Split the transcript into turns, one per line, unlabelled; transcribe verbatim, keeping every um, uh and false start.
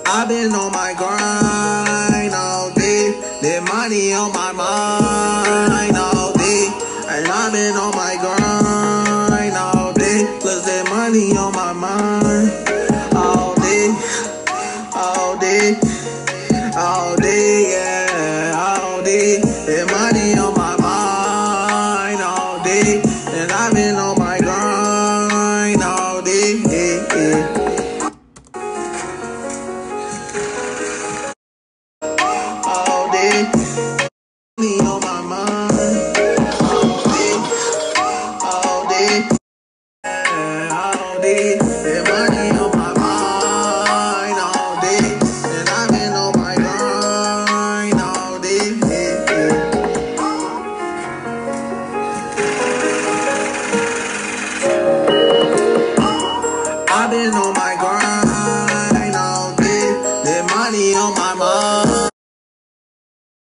I've been on my grind all day. The money on my mind all day. And I've been on my grind all day. Plus the money on my mind all day. All day. All day, yeah. All day. The money on my mind all day. And I've been on my grind all day. Yeah, yeah. All day, money on my mind. All day, all day, yeah, all day. The money on my mind all day, and I've been on my grind all day. Yeah, yeah. I've been on my grind all day. The money on my mind.